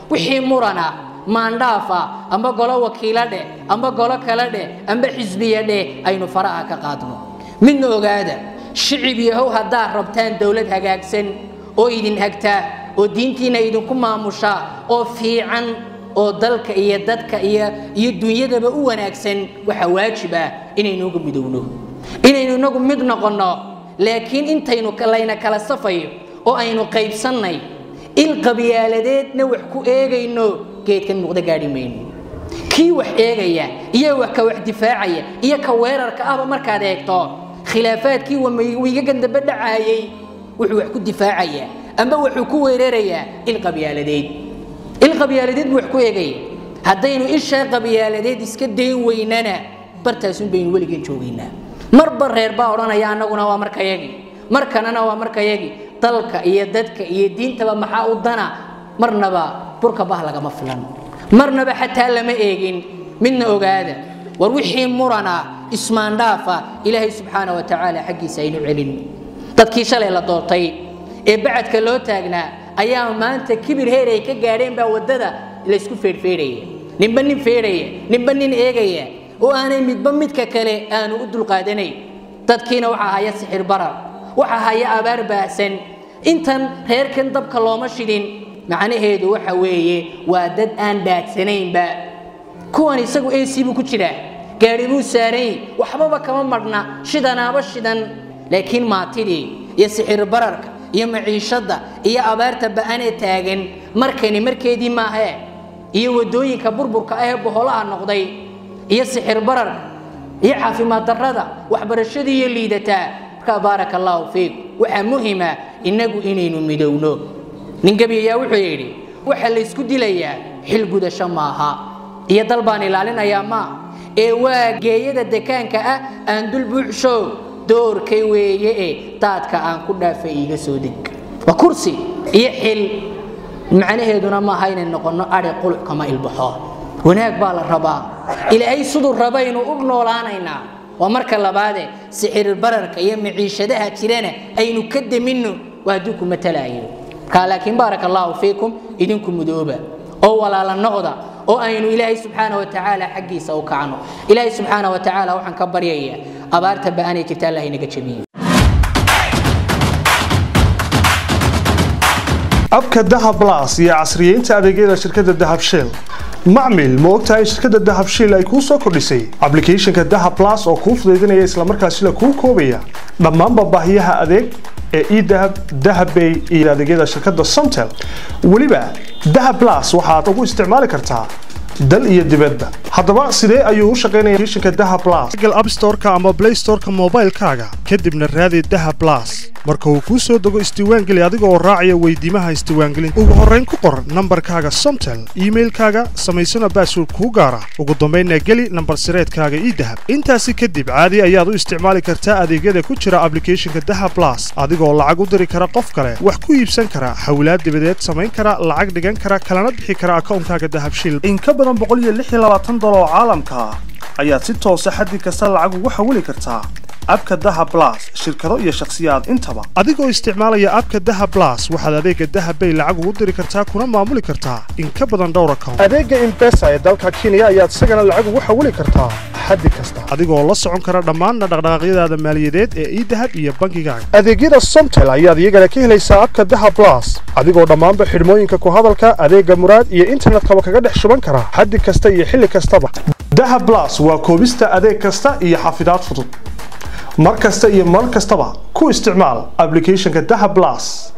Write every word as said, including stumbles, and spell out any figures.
wixii murana maandhaafa amba golo wakiila dhe amba golo kala dhe amba xisbiya dhe aynu faraha ka qaadno midna ogaada shicib yahow hadaa rabtaan dawlad hagaagsan oo idin hagta oo diintiina idin ku maamusha oo fiican oo dalka iyo dadka iyo iyo dunyadaba u wanaagsan waxa waajib ah inaynu ugu midowno inaynu nagu mid noqono laakiin intaynu kalayna kala safayo oo aynu qaybsanay il qabiyaaladeedna wax ku eegayno geedkan muuqda gaari mayno kii wax eegaya iyo wax ka wax difaacaya iyo ka weerarka ah markaad eegto khilaafaadkii wiiga gandaba dhacaayay wuxuu wax ku difaacaya amba wuxuu ku weeraraya il qabiyaaladeed il qabiyaaladeed wax ku eegaya hadaynu isha qabiyaaladeed iska deyn weynana bartaasun baynu waligeyn joogeynaa marba reer baa oranaya anaguna waa markayagi markanana waa markayagi dalka iyo dadka iyo diintaba maxaa u dana marnaba burka bah laga ma filan marnaba xataa lama eegin midna ogaada war wixii murana ismaandhaafa ilaahay subhanahu wa ta'ala xaqiisa aynu celin dadkii shalay la doortay ee bacadka loo taagnaa ayaa maanta kibir heeray ka gaareen baa wadada la isku feerfeerayay ninba nin feeraya ninba nin eegaya oo aanay midba midka kale aanu u dulqaadanay dadkiina waxa haya sixir barar waxa haya abaar baasan intan reerkan dabka looma shidin macnaheedu waxa weeye waa dad aan daadsanayn ba kuwan isagu A C bu ku jira gaari buu saaray waxba kama marna shidanaaba shidan laakiin maatidii iyo sixir bararka iyo maciishada iyo abaarta baanay taagan markani markeedii ma aha iyo wadooyinka burburka ah boholaha noqday iyo sixir barar iyo caafimaad darrada waxbarashadii iyo liidata ka barakallahu fiik waxa muhiima inagu inaynu midowno ningabiya wuxuu yiri waxa la isku dilayaa xil gudasho maaha iyo dalbaan ilaalinaya ma ee waa geeyada deegaanka ah aan dul buuxsho doorkay weeye taadka aan ku dhaafay iga soo dig wa kursi iyo xil macnaheeduna ma hayna noqono ari quluc kama ilbaxo wanaag baa la rabaa ilaahay sidoo rabaynu u noolaanayna waa marka labaad sixir bararka iyo maciishadaha jirana aynu ka damino waa duku matalaayo ka laakiin barakallahu fiikum idinku mudooba oo walaala noqda oo aynu ilaahay subhanahu wa ta'ala xaqiisa u kacno ilaahay subhanahu wa ta'ala waxaan ka baryayaa abaarta baanay jirta Allah inaga jabiyo abka Dahab Plus iyo casriyeynta adeegyada shirkadda Dahab Shell macmiil ma ogtahay shirkadda Dahab Shell ay ku soo kordhisay application-ka Dahab Plus oo kuu fududeynaya isla markaasina kuu koobaya dhammaan baahiyaha adeeg ee e-Dahab, Dahab Pay iyo adeegyada shirkadda Somtel waliba Dahab Plus waxaad ugu isticmaali kartaa dal iyo dibadda haddaba sidee ayuu u shaqeynayaa application-ka Dahab Plus Google App Store-ka ama Play Store-ka mobile-kaaga kadibna raadi Dahab Plus marka uu ku soo dago isdiiwaangeli adiga oo raacaya weydiimaha isdiiwaangelinta ugu horreyn ku qor nambarkaaga Somtel email-kaaga samaysana password ku gaara ugu dambeynna geli nambar sireedkaaga e-Dahab intaasi kadib caadi ayaad u isticmaali kartaa adeegyada ku jira application-ka Dahab Plus adigoo lacag u diri kara qof kale wax ku iibsan kara hawlaad dibadeed samayn kara lacag dhigan kara kalana bixi kara account-kaaga Dahab Shell in ka badan boqol iyo lix iyo labaatan dolar oo caalamka ayaad si toos ah xaddi kasta lacag ugu xawili kartaa abka Dahab Plus shirkado iyo shakhsiyaad intaba adigoo isticmaalaya abka Dahab Plus waxaad adeega Dahab Pay lacag ugu diri kartaa kuna maamuli kartaa in ka badan dhowr account adeega M-Pesa ee dalka Kenya ayaad isagana lacag ugu xawili kartaa xaddi kasta adigoo la socon kara dhammaan dhaqdhaqaaqyadaada maaliyadeed ee e-Dahab iyo bangigaaga adeegyada Somtel ayaad iyagana ka helaysaa abka Dahab Plus adigoo dhammaanba xidhmooyinka ku hadalka adeega muraad iyo internetka kaga dhex shuban kara xaddi kasta iyo xilli kastaba Dahab Plus waa koobista adeeg kasta iyo xafidaad fudud markasta iyo mar kastaba ku isticmaal application-ka Dahab Plus